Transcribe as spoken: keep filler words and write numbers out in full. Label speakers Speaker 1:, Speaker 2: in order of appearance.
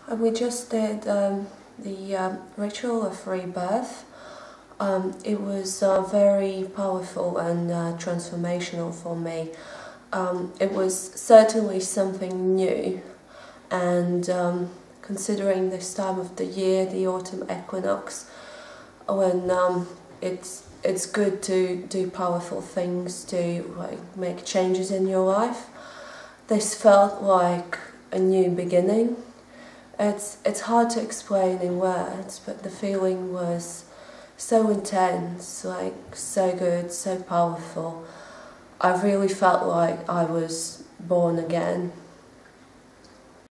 Speaker 1: And we just did um, the um, ritual of rebirth. Um, it was uh, very powerful and uh, transformational for me. Um, it was certainly something new, and um, considering this time of the year, the autumn equinox, when um, it's it's good to do powerful things, to like make changes in your life. This felt like a new beginning. It's it's hard to explain in words, but the feeling was so intense, like so good, so powerful. I really felt like I was born again.